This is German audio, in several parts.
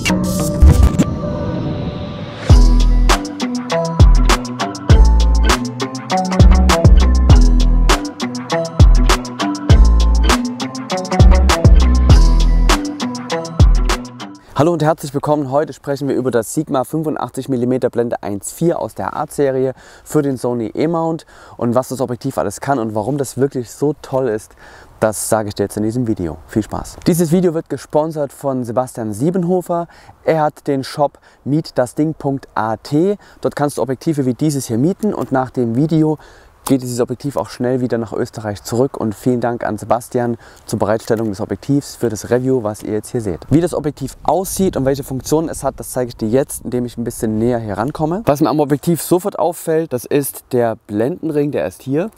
Hallo und herzlich willkommen. Heute sprechen wir über das Sigma 85mm Blende 1.4 aus der Art-Serie für den Sony E-Mount und was das Objektiv alles kann und warum das wirklich so toll ist, das sage ich dir jetzt in diesem Video. Viel Spaß! Dieses Video wird gesponsert von Sebastian Siebenhofer. Er hat den Shop mietdasding.at. Dort kannst du Objektive wie dieses hier mieten und nach dem Video geht dieses Objektiv auch schnell wieder nach Österreich zurück und vielen Dank an Sebastian zur Bereitstellung des Objektivs für das Review, was ihr jetzt hier seht. Wie das Objektiv aussieht und welche Funktionen es hat, das zeige ich dir jetzt, indem ich ein bisschen näher herankomme. Was mir am Objektiv sofort auffällt, das ist der Blendenring, der ist hier.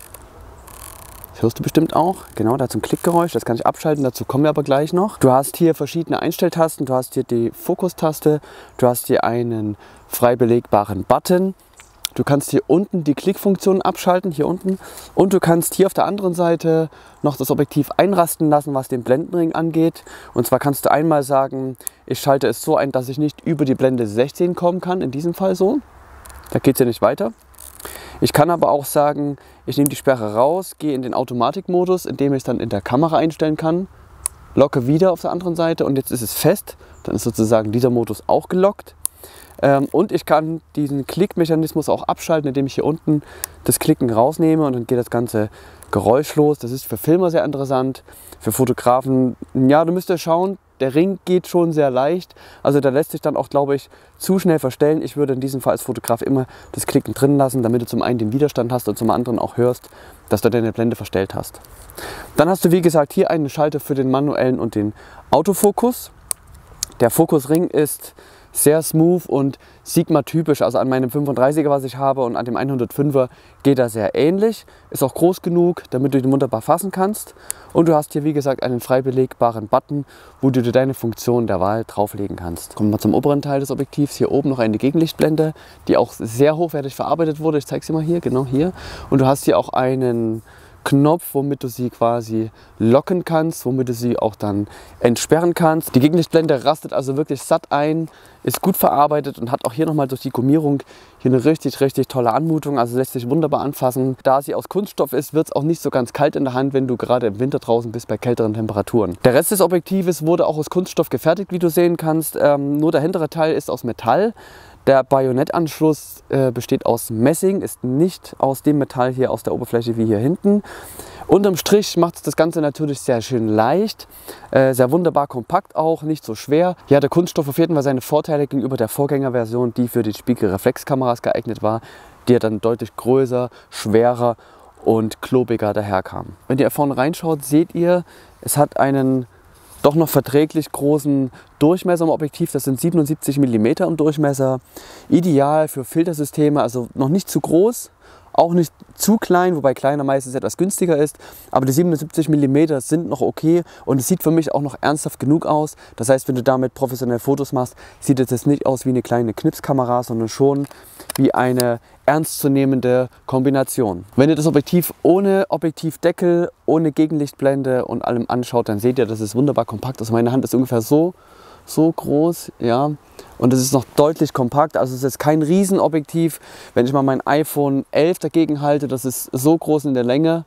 Das hörst du bestimmt auch. Genau, da hat so ein Klickgeräusch, das kann ich abschalten, dazu kommen wir aber gleich noch. Du hast hier verschiedene Einstelltasten, du hast hier die Fokustaste, du hast hier einen frei belegbaren Button. Du kannst hier unten die Klickfunktion abschalten, hier unten. Und du kannst hier auf der anderen Seite noch das Objektiv einrasten lassen, was den Blendenring angeht. Und zwar kannst du einmal sagen, ich schalte es so ein, dass ich nicht über die Blende 16 kommen kann, in diesem Fall so. Da geht es ja nicht weiter. Ich kann aber auch sagen, ich nehme die Sperre raus, gehe in den Automatikmodus, indem ich es dann in der Kamera einstellen kann. Locke wieder auf der anderen Seite und jetzt ist es fest. Dann ist sozusagen dieser Modus auch gelockt. Und ich kann diesen Klickmechanismus auch abschalten, indem ich hier unten das Klicken rausnehme und dann geht das Ganze geräuschlos. Das ist für Filmer sehr interessant, für Fotografen, ja, du müsstest schauen, der Ring geht schon sehr leicht, also da lässt sich dann auch, glaube ich, zu schnell verstellen. Ich würde in diesem Fall als Fotograf immer das Klicken drin lassen, damit du zum einen den Widerstand hast und zum anderen auch hörst, dass du deine Blende verstellt hast. Dann hast du, wie gesagt, hier einen Schalter für den manuellen und den Autofokus. Der Fokusring ist sehr smooth und Sigma-typisch, also an meinem 35er, was ich habe, und an dem 105er geht er sehr ähnlich. Ist auch groß genug, damit du ihn wunderbar fassen kannst. Und du hast hier, wie gesagt, einen frei belegbaren Button, wo du dir deine Funktion der Wahl drauflegen kannst. Kommen wir zum oberen Teil des Objektivs. Hier oben noch eine Gegenlichtblende, die auch sehr hochwertig verarbeitet wurde. Ich zeige sie mal hier, genau hier. Und du hast hier auch einen Knopf, womit du sie quasi locken kannst, womit du sie auch dann entsperren kannst. Die Gegenlichtblende rastet also wirklich satt ein, ist gut verarbeitet und hat auch hier nochmal durch die Gummierung hier eine richtig tolle Anmutung, also lässt sich wunderbar anfassen. Da sie aus Kunststoff ist, wird es auch nicht so ganz kalt in der Hand, wenn du gerade im Winter draußen bist bei kälteren Temperaturen. Der Rest des Objektives wurde auch aus Kunststoff gefertigt, wie du sehen kannst, nur der hintere Teil ist aus Metall. Der Bajonettanschluss besteht aus Messing, ist nicht aus dem Metall hier aus der Oberfläche wie hier hinten. Unterm Strich macht es das Ganze natürlich sehr schön leicht, sehr wunderbar kompakt auch, nicht so schwer. Ja, der Kunststoff auf jeden Fall seine Vorteile gegenüber der Vorgängerversion, die für die Spiegelreflexkameras geeignet war, die ja dann deutlich größer, schwerer und klobiger daherkam. Wenn ihr vorne reinschaut, seht ihr, es hat einen doch noch verträglich großen Durchmesser im Objektiv, das sind 77 mm im Durchmesser. Ideal für Filtersysteme, also noch nicht zu groß, auch nicht zu klein, wobei kleiner meistens etwas günstiger ist. Aber die 77 mm sind noch okay und es sieht für mich auch noch ernsthaft genug aus. Das heißt, wenn du damit professionell Fotos machst, sieht es jetzt nicht aus wie eine kleine Knipskamera, sondern schon wie eine ernstzunehmende Kombination. Wenn ihr das Objektiv ohne Objektivdeckel, ohne Gegenlichtblende und allem anschaut, dann seht ihr, dass es wunderbar kompakt ist. Meine Hand ist ungefähr so groß, ja, und es ist noch deutlich kompakt, also es ist kein Riesenobjektiv. Wenn ich mal mein iPhone 11 dagegen halte, das ist so groß in der Länge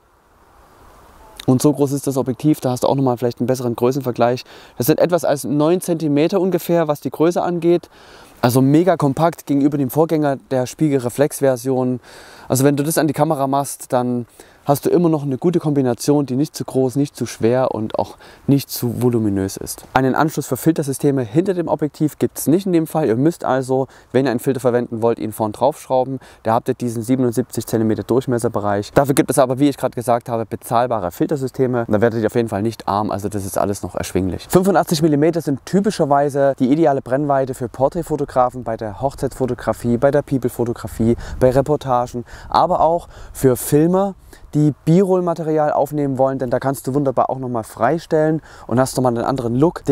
und so groß ist das Objektiv, da hast du auch nochmal vielleicht einen besseren Größenvergleich. Das sind etwas als 9 cm ungefähr, was die Größe angeht. Also mega kompakt gegenüber dem Vorgänger der Spiegelreflex-Version. Also wenn du das an die Kamera machst, dann hast du immer noch eine gute Kombination, die nicht zu groß, nicht zu schwer und auch nicht zu voluminös ist. Einen Anschluss für Filtersysteme hinter dem Objektiv gibt es nicht in dem Fall. Ihr müsst also, wenn ihr einen Filter verwenden wollt, ihn vorn draufschrauben. Da habt ihr diesen 77 cm Durchmesserbereich. Dafür gibt es aber, wie ich gerade gesagt habe, bezahlbare Filtersysteme. Da werdet ihr auf jeden Fall nicht arm, also das ist alles noch erschwinglich. 85 mm sind typischerweise die ideale Brennweite für Porträtfotografen bei der Hochzeitsfotografie, bei der People-Fotografie, bei Reportagen, aber auch für Filmer, die B-Roll-Material aufnehmen wollen, denn da kannst du wunderbar auch nochmal freistellen und hast nochmal einen anderen Look. Der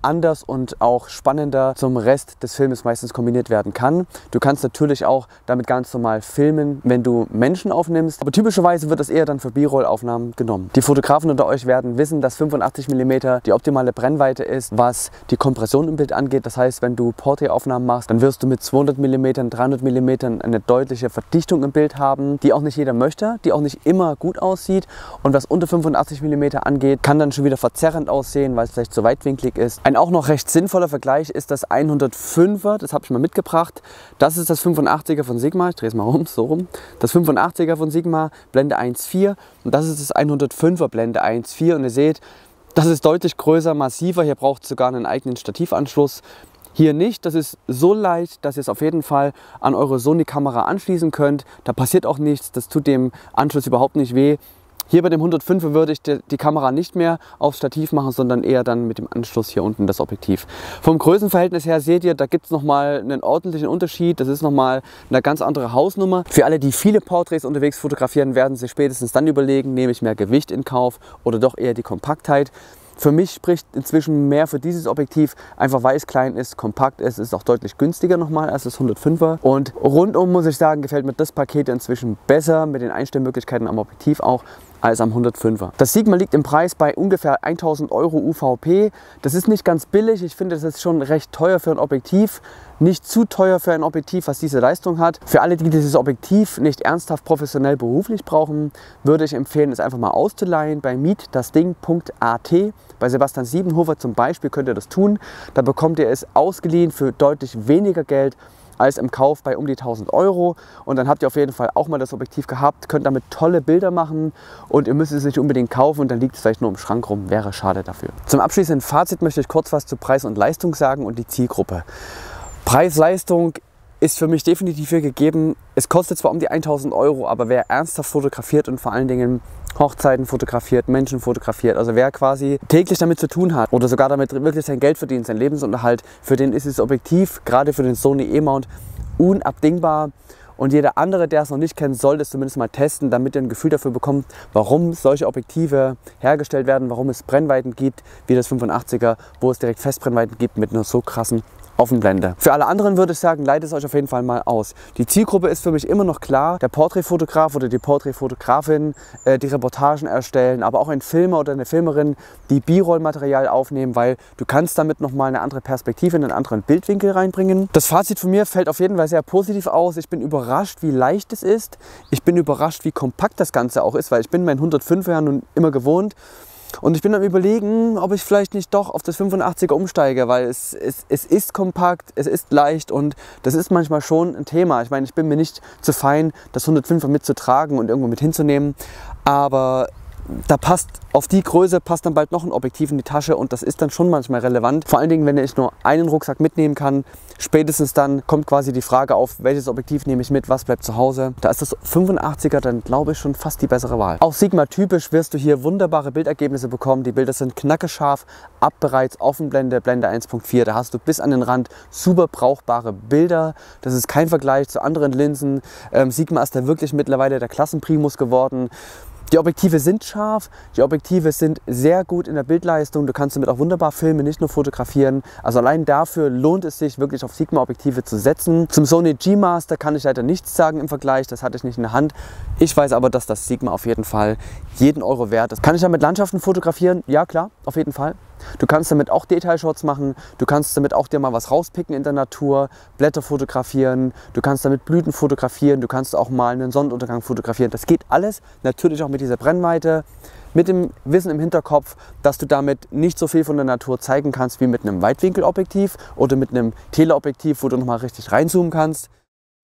anders und auch spannender zum Rest des Filmes meistens kombiniert werden kann. Du kannst natürlich auch damit ganz normal filmen, wenn du Menschen aufnimmst, aber typischerweise wird das eher dann für B-Roll-Aufnahmen genommen. Die Fotografen unter euch werden wissen, dass 85 mm die optimale Brennweite ist, was die Kompression im Bild angeht. Das heißt, wenn du Porträtaufnahmen machst, dann wirst du mit 200 mm, 300 mm eine deutliche Verdichtung im Bild haben, die auch nicht jeder möchte, die auch nicht immer gut aussieht. Und was unter 85 mm angeht, kann dann schon wieder verzerrend aussehen, weil es vielleicht zu weitwinklig ist. Ein auch noch recht sinnvoller Vergleich ist das 105er, das habe ich mal mitgebracht. Das ist das 85er von Sigma, ich drehe es mal um, so rum. Das 85er von Sigma, Blende 1.4, und das ist das 105er Blende 1.4, und ihr seht, das ist deutlich größer, massiver, hier braucht es sogar einen eigenen Stativanschluss. Hier nicht, das ist so leicht, dass ihr es auf jeden Fall an eure Sony-Kamera anschließen könnt. Da passiert auch nichts, das tut dem Anschluss überhaupt nicht weh. Hier bei dem 105er würde ich die Kamera nicht mehr aufs Stativ machen, sondern eher dann mit dem Anschluss hier unten das Objektiv. Vom Größenverhältnis her seht ihr, da gibt es nochmal einen ordentlichen Unterschied. Das ist nochmal eine ganz andere Hausnummer. Für alle, die viele Porträts unterwegs fotografieren, werden sich spätestens dann überlegen, nehme ich mehr Gewicht in Kauf oder doch eher die Kompaktheit. Für mich spricht inzwischen mehr für dieses Objektiv, einfach weil es klein ist, kompakt ist, ist auch deutlich günstiger nochmal als das 105er. Und rundum muss ich sagen, gefällt mir das Paket inzwischen besser mit den Einstellmöglichkeiten am Objektiv auch als am 105er. Das Sigma liegt im Preis bei ungefähr 1000 Euro UVP. Das ist nicht ganz billig, ich finde, das ist schon recht teuer für ein Objektiv. Nicht zu teuer für ein Objektiv, was diese Leistung hat. Für alle, die dieses Objektiv nicht ernsthaft professionell beruflich brauchen, würde ich empfehlen, es einfach mal auszuleihen bei mietdasding.at. Bei Sebastian Siebenhofer zum Beispiel könnt ihr das tun. Da bekommt ihr es ausgeliehen für deutlich weniger Geld als im Kauf bei um die 1000 Euro. Und dann habt ihr auf jeden Fall auch mal das Objektiv gehabt, könnt damit tolle Bilder machen und ihr müsst es nicht unbedingt kaufen und dann liegt es vielleicht nur im Schrank rum, wäre schade dafür. Zum abschließenden Fazit möchte ich kurz was zu Preis und Leistung sagen und die Zielgruppe. Preis-Leistung ist für mich definitiv hier gegeben. Es kostet zwar um die 1000 Euro, aber wer ernsthaft fotografiert und vor allen Dingen Hochzeiten fotografiert, Menschen fotografiert, also wer quasi täglich damit zu tun hat oder sogar damit wirklich sein Geld verdient, sein Lebensunterhalt, für den ist dieses Objektiv, gerade für den Sony E-Mount, unabdingbar. Und jeder andere, der es noch nicht kennt, sollte es zumindest mal testen, damit ihr ein Gefühl dafür bekommt, warum solche Objektive hergestellt werden, warum es Brennweiten gibt, wie das 85er, wo es direkt Festbrennweiten gibt mit einer so krassen Offenblende. Für alle anderen würde ich sagen, leitet es euch auf jeden Fall mal aus. Die Zielgruppe ist für mich immer noch klar. Der Porträtfotograf oder die Porträtfotografin, die Reportagen erstellen, aber auch ein Filmer oder eine Filmerin, die B-Roll-Material aufnehmen, weil du kannst damit nochmal eine andere Perspektive, einen anderen Bildwinkel reinbringen. Das Fazit von mir fällt auf jeden Fall sehr positiv aus. Ich bin überrascht, wie leicht es ist. Ich bin überrascht, wie kompakt das Ganze auch ist, weil ich bin mein 105er nun immer gewohnt. Und ich bin am Überlegen, ob ich vielleicht nicht doch auf das 85er umsteige, weil es ist kompakt, es ist leicht und das ist manchmal schon ein Thema. Ich meine, ich bin mir nicht zu fein, das 105er mitzutragen und irgendwo mit hinzunehmen, aber da passt auf die Größe passt dann bald noch ein Objektiv in die Tasche und das ist dann schon manchmal relevant. Vor allen Dingen, wenn ich nur einen Rucksack mitnehmen kann, spätestens dann kommt quasi die Frage auf, welches Objektiv nehme ich mit, was bleibt zu Hause. Da ist das 85er dann, glaube ich, schon fast die bessere Wahl. Auch Sigma typisch wirst du hier wunderbare Bildergebnisse bekommen. Die Bilder sind knackescharf, ab bereits Offenblende, Blende 1.4. Da hast du bis an den Rand super brauchbare Bilder. Das ist kein Vergleich zu anderen Linsen. Sigma ist da wirklich mittlerweile der Klassenprimus geworden. Die Objektive sind scharf, die Objektive sind sehr gut in der Bildleistung, du kannst damit auch wunderbar filmen, nicht nur fotografieren. Also allein dafür lohnt es sich wirklich auf Sigma-Objektive zu setzen. Zum Sony G-Master kann ich leider nichts sagen im Vergleich, das hatte ich nicht in der Hand. Ich weiß aber, dass das Sigma auf jeden Fall jeden Euro wert ist. Kann ich damit Landschaften fotografieren? Ja klar, auf jeden Fall. Du kannst damit auch Detailshots machen, du kannst damit auch dir mal was rauspicken in der Natur, Blätter fotografieren, du kannst damit Blüten fotografieren, du kannst auch mal einen Sonnenuntergang fotografieren. Das geht alles, natürlich auch mit dieser Brennweite, mit dem Wissen im Hinterkopf, dass du damit nicht so viel von der Natur zeigen kannst wie mit einem Weitwinkelobjektiv oder mit einem Teleobjektiv, wo du nochmal richtig reinzoomen kannst.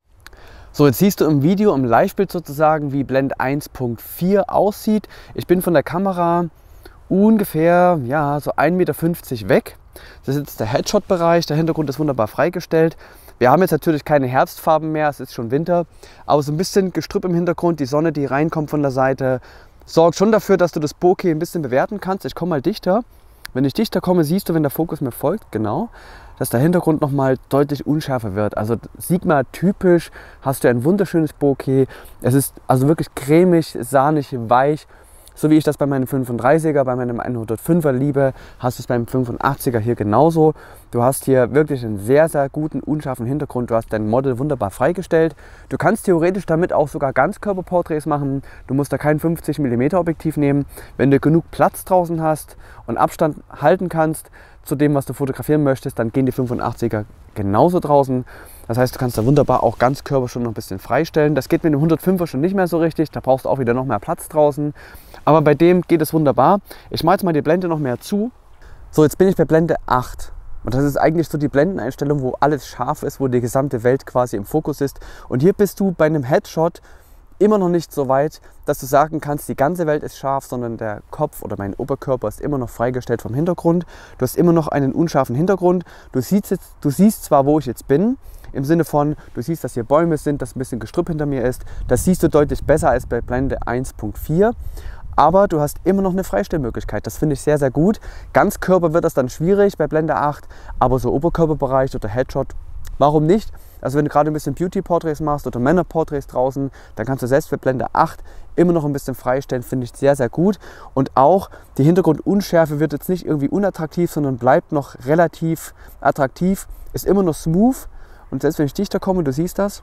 So, jetzt siehst du im Video, im Live-Bild sozusagen, wie Blende 1.4 aussieht. Ich bin von der Kamera ungefähr ja, so 1,50 Meter weg. Das ist jetzt der Headshot-Bereich, der Hintergrund ist wunderbar freigestellt. Wir haben jetzt natürlich keine Herbstfarben mehr, es ist schon Winter, aber so ein bisschen Gestrüpp im Hintergrund, die Sonne, die reinkommt von der Seite, sorgt schon dafür, dass du das Bokeh ein bisschen bewerten kannst. Ich komme mal dichter. Wenn ich dichter komme, siehst du, wenn der Fokus mir folgt, genau, dass der Hintergrund nochmal deutlich unschärfer wird. Also Sigma typisch hast du ein wunderschönes Bokeh. Es ist also wirklich cremig, sahnig, weich. So wie ich das bei meinem 35er, bei meinem 105er liebe, hast du es beim 85er hier genauso. Du hast hier wirklich einen sehr, sehr guten, unscharfen Hintergrund. Du hast dein Model wunderbar freigestellt. Du kannst theoretisch damit auch sogar Ganzkörperporträts machen. Du musst da kein 50 mm Objektiv nehmen. Wenn du genug Platz draußen hast und Abstand halten kannst zu dem, was du fotografieren möchtest, dann gehen die 85er genauso draußen. Das heißt, du kannst da wunderbar auch Ganzkörper schon noch ein bisschen freistellen. Das geht mit dem 105er schon nicht mehr so richtig. Da brauchst du auch wieder noch mehr Platz draußen. Aber bei dem geht es wunderbar. Ich mache jetzt mal die Blende noch mehr zu. So, jetzt bin ich bei Blende 8. Und das ist eigentlich so die Blendeneinstellung, wo alles scharf ist, wo die gesamte Welt quasi im Fokus ist. Und hier bist du bei einem Headshot immer noch nicht so weit, dass du sagen kannst, die ganze Welt ist scharf, sondern der Kopf oder mein Oberkörper ist immer noch freigestellt vom Hintergrund. Du hast immer noch einen unscharfen Hintergrund. Du siehst zwar, wo ich jetzt bin, im Sinne von, du siehst, dass hier Bäume sind, dass ein bisschen Gestrüpp hinter mir ist. Das siehst du deutlich besser als bei Blende 1.4. Aber du hast immer noch eine Freistellmöglichkeit. Das finde ich sehr, sehr gut. Ganzkörper wird das dann schwierig bei Blende 8, aber so Oberkörperbereich oder Headshot, warum nicht? Also wenn du gerade ein bisschen Beauty-Porträts machst oder Männer-Porträts draußen, dann kannst du selbst für Blende 8 immer noch ein bisschen freistellen, finde ich sehr, sehr gut. Und auch die Hintergrundunschärfe wird jetzt nicht irgendwie unattraktiv, sondern bleibt noch relativ attraktiv, ist immer noch smooth. Und selbst wenn ich dichter komme, du siehst das,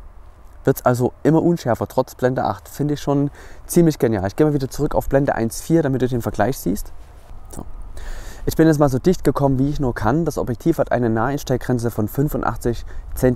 wird es also immer unschärfer, trotz Blende 8. Finde ich schon ziemlich genial. Ich gehe mal wieder zurück auf Blende 1.4, damit du den Vergleich siehst. So. Ich bin jetzt mal so dicht gekommen, wie ich nur kann. Das Objektiv hat eine Naheinstellgrenze von 85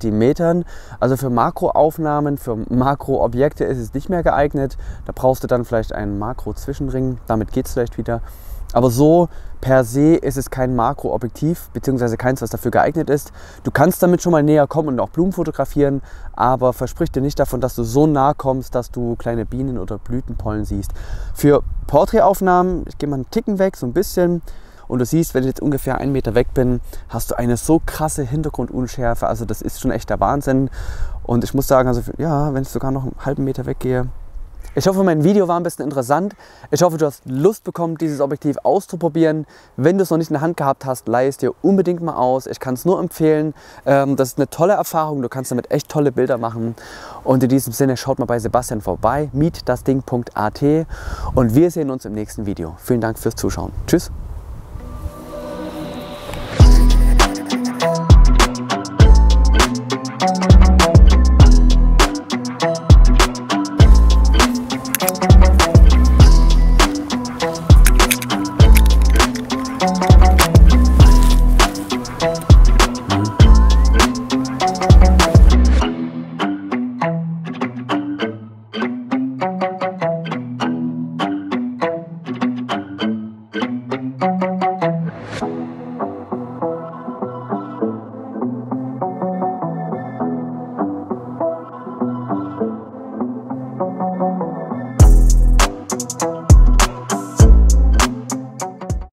cm. Also für Makroaufnahmen, für Makroobjekte ist es nicht mehr geeignet. Da brauchst du dann vielleicht einen Makro-Zwischenring. Damit geht es vielleicht wieder. Aber so per se ist es kein Makroobjektiv, beziehungsweise keins, was dafür geeignet ist. Du kannst damit schon mal näher kommen und auch Blumen fotografieren, aber versprich dir nicht davon, dass du so nah kommst, dass du kleine Bienen oder Blütenpollen siehst. Für Porträtaufnahmen, ich gehe mal einen Ticken weg, so ein bisschen, und du siehst, wenn ich jetzt ungefähr 1 Meter weg bin, hast du eine so krasse Hintergrundunschärfe, also das ist schon echt der Wahnsinn. Und ich muss sagen, also ja, wenn ich sogar noch einen halben Meter weggehe. Ich hoffe, mein Video war ein bisschen interessant. Ich hoffe, du hast Lust bekommen, dieses Objektiv auszuprobieren. Wenn du es noch nicht in der Hand gehabt hast, leih es dir unbedingt mal aus. Ich kann es nur empfehlen. Das ist eine tolle Erfahrung. Du kannst damit echt tolle Bilder machen. Und in diesem Sinne, schaut mal bei Sebastian vorbei, meetdasding.at, und wir sehen uns im nächsten Video. Vielen Dank fürs Zuschauen. Tschüss. Thank you.